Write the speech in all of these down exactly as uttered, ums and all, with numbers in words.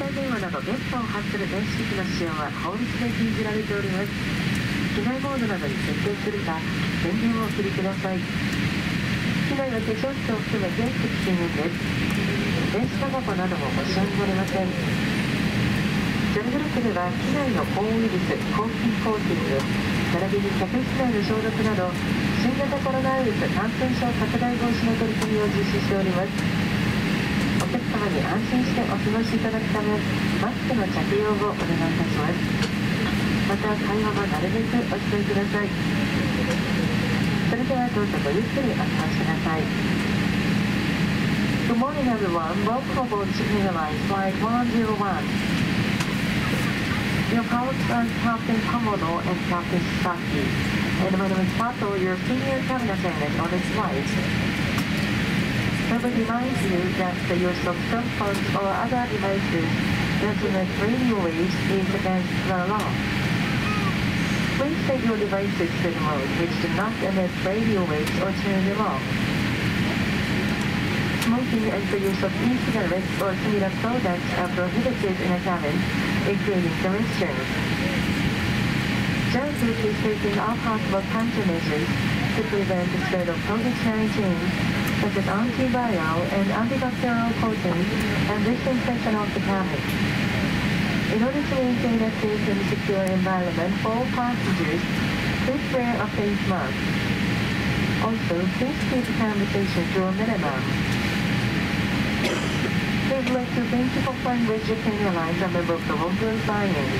帯電話など電波を発する電子機器の使用は法律で禁じられております。機内モードなどに設定するか電源をお切りください。機内は化粧室を含め全席禁煙です。電子タバコなどもご使用になれません。ジャルグループでは機内の抗ウイルス、抗菌コーティング並びに客室内の消毒など新型コロナウイルス感染症拡大防止の取り組みを実施しております。お客様に安心してお過ごしいただくためマスクの着用をお願いいたします。また会話はなるべくお控えください。それではどうぞごゆっくりお過ごしください。Good morning everyone. Welcome aboard Japan Airlines Flight one oh one. Your pilots are Captain Komodo and Captain Saki. And my name is Sato, your senior cabin attendant on this flight. I will remind you that the use of cell phones or other devices that emit radio waves is against the law. Please set your devices to the mode which do not emit radio waves or turn them off. Smoking and the use of e-cigarettes or similar products are prohibited in a cabin, including the restrooms. JAL Group is taking all possible countermeasures to prevent the spread of COVID nineteen, such as antiviral and antibacterial coatings and disinfection of the cabin. In order to maintain a safe and secure environment for all passengers, please wear a face mask. Also, please keep the conversation to a minimum. We would like to thank you for flying with Japan Airlines, a member of the World Flying.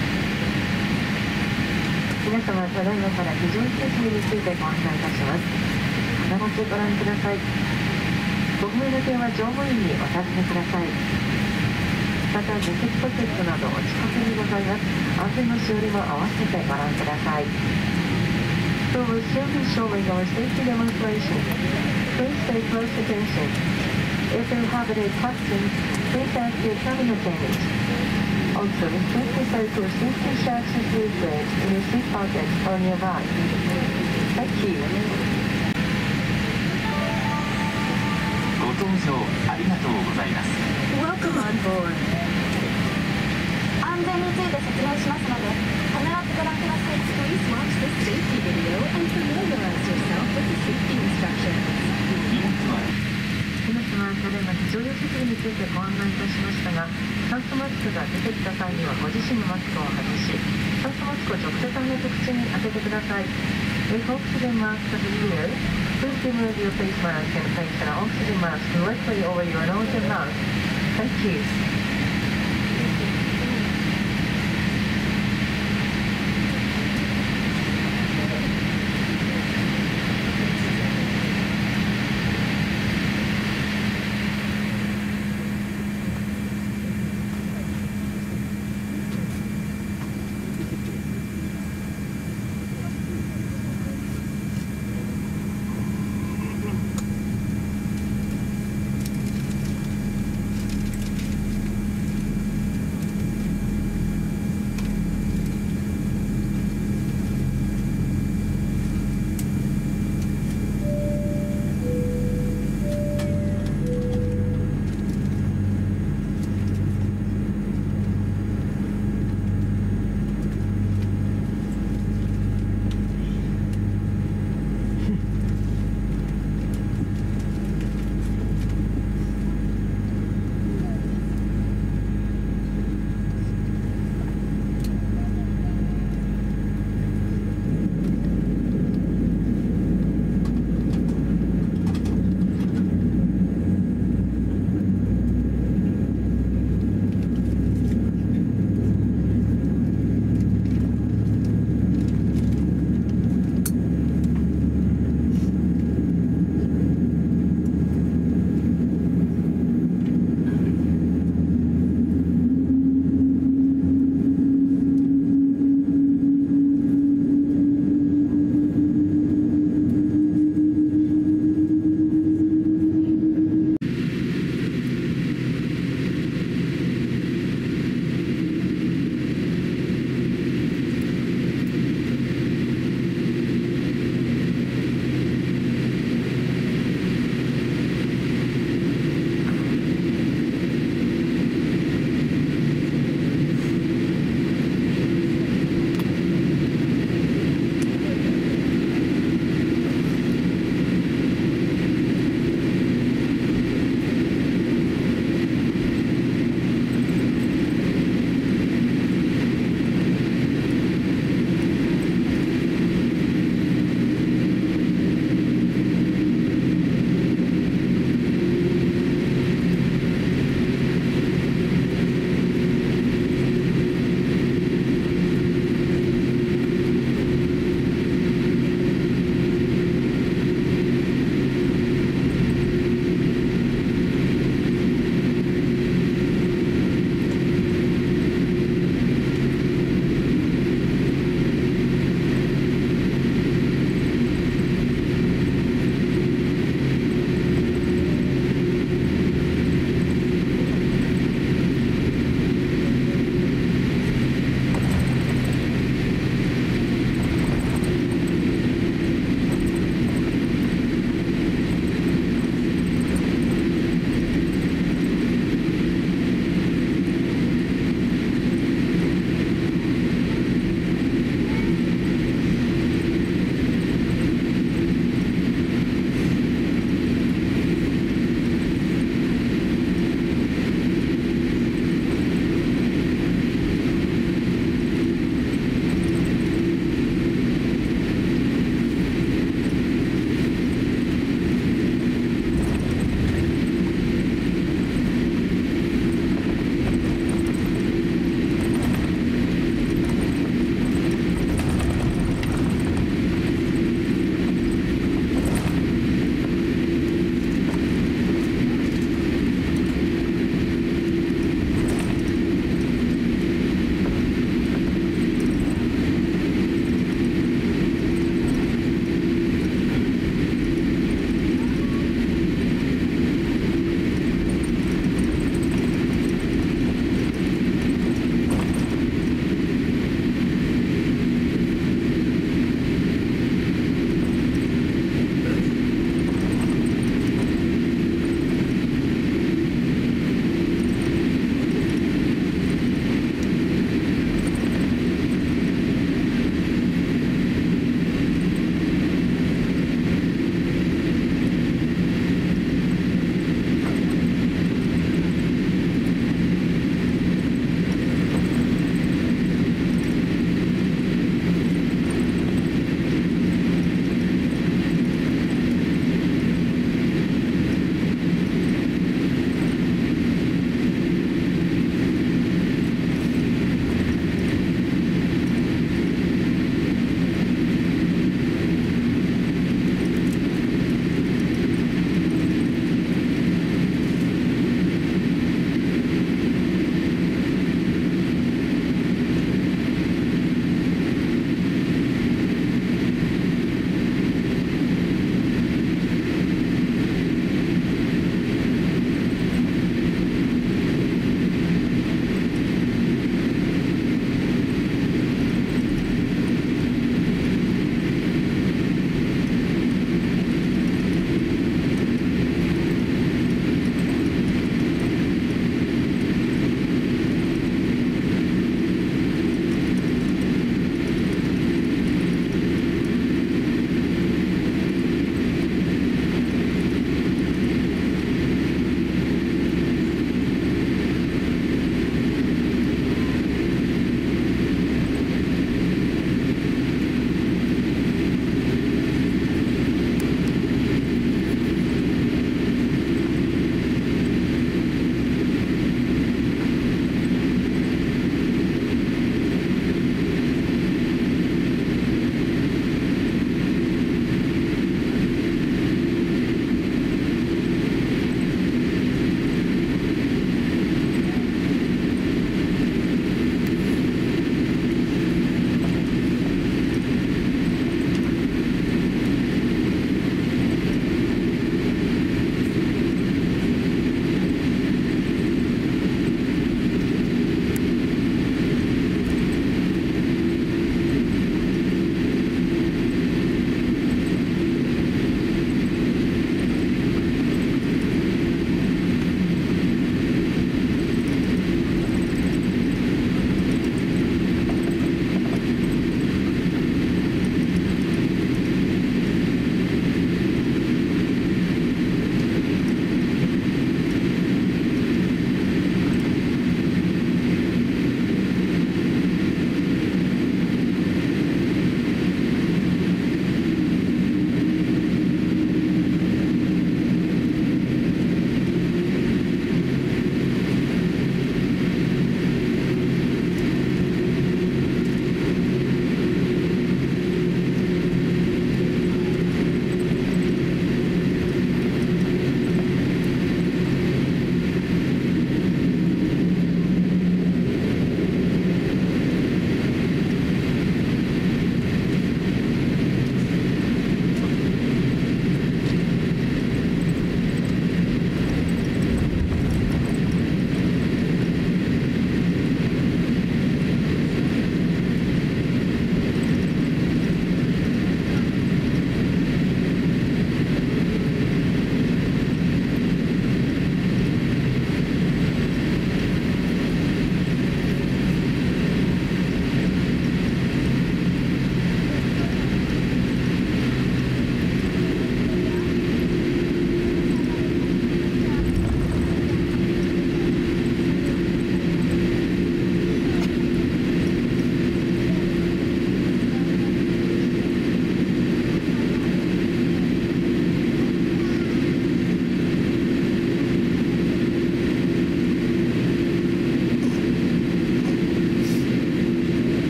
皆様、ただいまから非常に設備についてご案内いたします。必ずご覧ください。ご不明の点は乗務員にお尋ねください。また、除雪ポケットなどお近くにございます。安全のしおりも合わせてご覧ください。We will soon be showing our safety demonstration. Please pay close attention. If you have any questions, please ask your cabin attendant. Also, please refer to your safety instructions leaflet in your seat pocket or nearby. Thank you. ご搭乗ありがとうございます。 Welcome on board. 安全について説明しますので、必ずご覧ください。 Please watch this safety video and familiarize yourself with the safety instructions. 荷物は皆様、ただいま非常用設備についてご案内いたしましたが、酸素マスクが出てきた際にはご自身のマスクを外し、酸素マスクを直接鼻と口に当ててください。If oxygen mask is here, please remove your face mask and place an oxygen mask directly over your nose and mouth. Thank you.